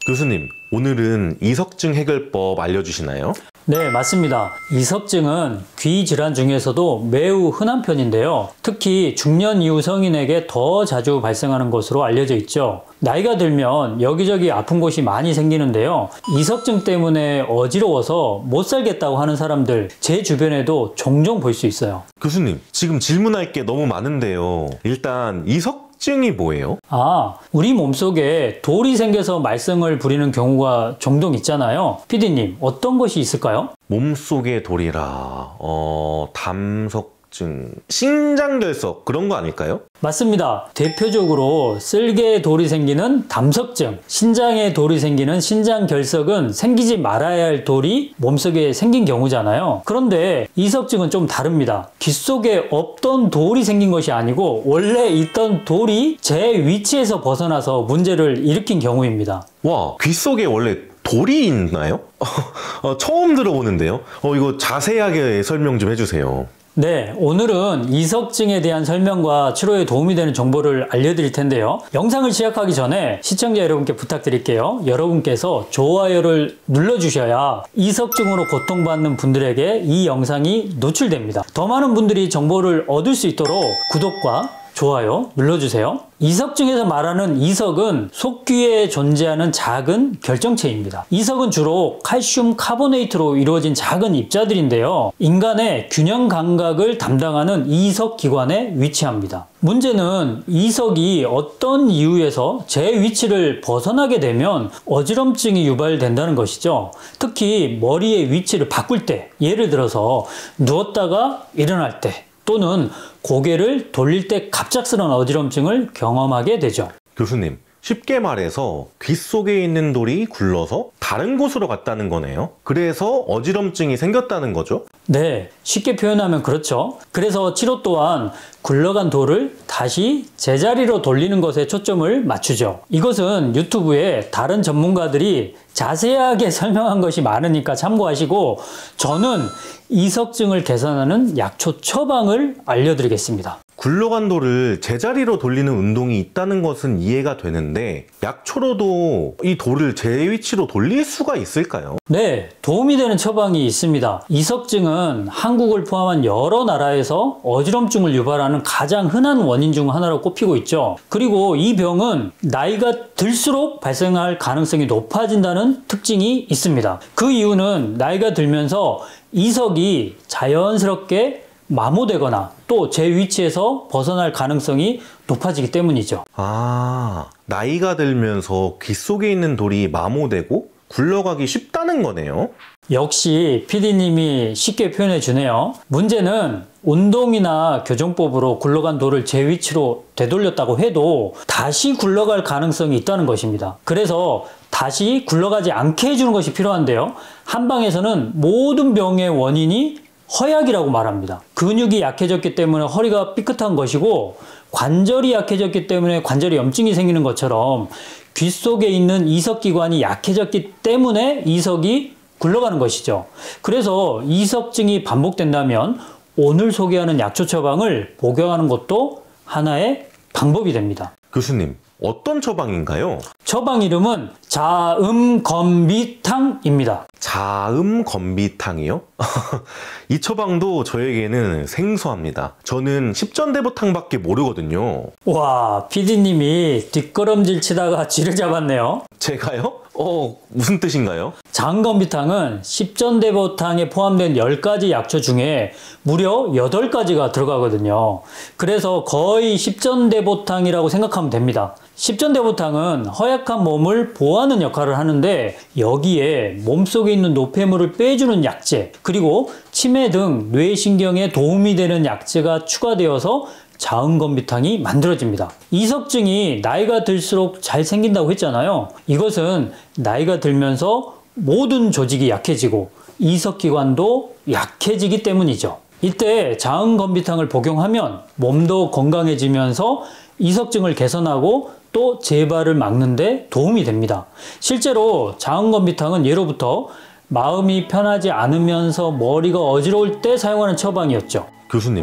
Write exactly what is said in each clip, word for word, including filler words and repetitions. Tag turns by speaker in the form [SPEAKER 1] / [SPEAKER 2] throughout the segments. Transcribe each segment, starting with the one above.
[SPEAKER 1] 교수님, 오늘은 이석증 해결법 알려주시나요?
[SPEAKER 2] 네, 맞습니다. 이석증은 귀 질환 중에서도 매우 흔한 편인데요. 특히 중년 이후 성인에게 더 자주 발생하는 것으로 알려져 있죠. 나이가 들면 여기저기 아픈 곳이 많이 생기는데요. 이석증 때문에 어지러워서 못 살겠다고 하는 사람들 제 주변에도 종종 볼 수 있어요.
[SPEAKER 1] 교수님, 지금 질문할 게 너무 많은데요. 일단 이석증이 뭐예요?
[SPEAKER 2] 아, 우리 몸속에 돌이 생겨서 말썽을 부리는 경우가 종종 있잖아요. 피디님, 어떤 것이 있을까요?
[SPEAKER 1] 몸속에 돌이라... 어... 담석증... 신장결석 그런 거 아닐까요?
[SPEAKER 2] 맞습니다. 대표적으로 쓸개에 돌이 생기는 담석증, 신장에 돌이 생기는 신장결석은 생기지 말아야 할 돌이 몸속에 생긴 경우잖아요. 그런데 이석증은 좀 다릅니다. 귀 속에 없던 돌이 생긴 것이 아니고 원래 있던 돌이 제 위치에서 벗어나서 문제를 일으킨 경우입니다.
[SPEAKER 1] 와, 귀 속에 원래 돌이 있나요? 어, 처음 들어보는데요. 어, 이거 자세하게 설명 좀 해주세요.
[SPEAKER 2] 네, 오늘은 이석증에 대한 설명과 치료에 도움이 되는 정보를 알려드릴 텐데요. 영상을 시작하기 전에 시청자 여러분께 부탁드릴게요. 여러분께서 좋아요를 눌러주셔야 이석증으로 고통받는 분들에게 이 영상이 노출됩니다. 더 많은 분들이 정보를 얻을 수 있도록 구독과 좋아요 눌러주세요. 이석증에서 말하는 이석은 속귀에 존재하는 작은 결정체입니다. 이석은 주로 칼슘 카보네이트로 이루어진 작은 입자들인데요. 인간의 균형 감각을 담당하는 이석 기관에 위치합니다. 문제는 이석이 어떤 이유에서 제 위치를 벗어나게 되면 어지럼증이 유발된다는 것이죠. 특히 머리의 위치를 바꿀 때, 예를 들어서 누웠다가 일어날 때 또는 고개를 돌릴 때 갑작스러운 어지럼증을 경험하게 되죠.
[SPEAKER 1] 교수님, 쉽게 말해서 귀 속에 있는 돌이 굴러서 다른 곳으로 갔다는 거네요. 그래서 어지럼증이 생겼다는 거죠?
[SPEAKER 2] 네, 쉽게 표현하면 그렇죠. 그래서 치료 또한 굴러간 돌을 다시 제자리로 돌리는 것에 초점을 맞추죠. 이것은 유튜브에 다른 전문가들이 자세하게 설명한 것이 많으니까 참고하시고, 저는 이석증을 개선하는 약초 처방을 알려드리겠습니다.
[SPEAKER 1] 굴러간 돌을 제자리로 돌리는 운동이 있다는 것은 이해가 되는데 약초로도 이 돌을 제 위치로 돌릴 수가 있을까요?
[SPEAKER 2] 네, 도움이 되는 처방이 있습니다. 이석증은 한국을 포함한 여러 나라에서 어지럼증을 유발하는 가장 흔한 원인 중 하나로 꼽히고 있죠. 그리고 이 병은 나이가 들수록 발생할 가능성이 높아진다는 특징이 있습니다. 그 이유는 나이가 들면서 이석이 자연스럽게 마모되거나 또 제 위치에서 벗어날 가능성이 높아지기 때문이죠.
[SPEAKER 1] 아, 나이가 들면서 귀 속에 있는 돌이 마모되고 굴러가기 쉽다는 거네요.
[SPEAKER 2] 역시 피디님이 쉽게 표현해 주네요. 문제는 운동이나 교정법으로 굴러간 돌을 제 위치로 되돌렸다고 해도 다시 굴러갈 가능성이 있다는 것입니다. 그래서 다시 굴러가지 않게 해주는 것이 필요한데요. 한방에서는 모든 병의 원인이 허약이라고 말합니다. 근육이 약해졌기 때문에 허리가 삐끗한 것이고, 관절이 약해졌기 때문에 관절에 염증이 생기는 것처럼 귀 속에 있는 이석기관이 약해졌기 때문에 이석이 굴러가는 것이죠. 그래서 이석증이 반복된다면 오늘 소개하는 약초 처방을 복용하는 것도 하나의 방법이 됩니다.
[SPEAKER 1] 교수님, 어떤 처방인가요?
[SPEAKER 2] 처방 이름은 자음건비탕입니다.
[SPEAKER 1] 자음건비탕이요? 이 처방도 저에게는 생소합니다. 저는 십전대보탕밖에 모르거든요.
[SPEAKER 2] 와, 피디님이 뒷걸음질 치다가 쥐를 잡았네요.
[SPEAKER 1] 제가요? 어, 무슨 뜻인가요?
[SPEAKER 2] 자음건비탕은 십전대보탕에 포함된 열 가지 약초 중에 무려 여덟 가지가 들어가거든요. 그래서 거의 십전대보탕이라고 생각하면 됩니다. 십전대보탕은 허약한 몸을 보호하는 역할을 하는데, 여기에 몸속에 있는 노폐물을 빼주는 약재, 그리고 치매 등 뇌신경에 도움이 되는 약재가 추가되어서 자음건비탕이 만들어집니다. 이석증이 나이가 들수록 잘 생긴다고 했잖아요. 이것은 나이가 들면서 모든 조직이 약해지고 이석기관도 약해지기 때문이죠. 이때 자음건비탕을 복용하면 몸도 건강해지면서 이석증을 개선하고 또 재발을 막는 데 도움이 됩니다. 실제로 자음건비탕은 예로부터 마음이 편하지 않으면서 머리가 어지러울 때 사용하는 처방이었죠.
[SPEAKER 1] 교수님,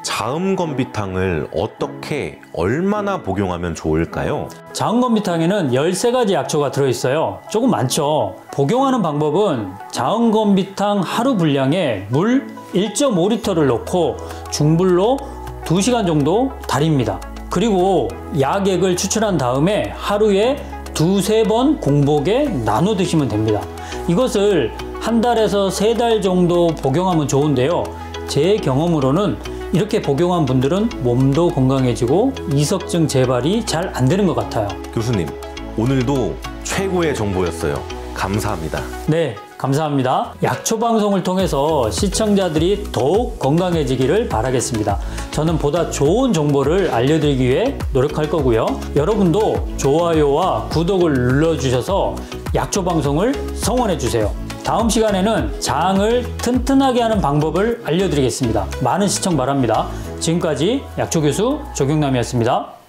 [SPEAKER 1] 자음건비탕을 어떻게 얼마나 복용하면 좋을까요?
[SPEAKER 2] 자음건비탕에는 열세 가지 약초가 들어있어요. 조금 많죠. 복용하는 방법은 자음건비탕 하루 분량에 물 일 점 오 리터를 넣고 중불로 두 시간 정도 달입니다. 그리고 약액을 추출한 다음에 하루에 두세 번 공복에 나눠 드시면 됩니다. 이것을 한 달에서 세 달 정도 복용하면 좋은데요. 제 경험으로는 이렇게 복용한 분들은 몸도 건강해지고 이석증 재발이 잘 안 되는 것 같아요.
[SPEAKER 1] 교수님, 오늘도 최고의 정보였어요. 감사합니다.
[SPEAKER 2] 네, 감사합니다. 약초 방송을 통해서 시청자들이 더욱 건강해지기를 바라겠습니다. 저는 보다 좋은 정보를 알려드리기 위해 노력할 거고요. 여러분도 좋아요와 구독을 눌러주셔서 약초 방송을 성원해 주세요. 다음 시간에는 장을 튼튼하게 하는 방법을 알려드리겠습니다. 많은 시청 바랍니다. 지금까지 약초교수 조경남이었습니다.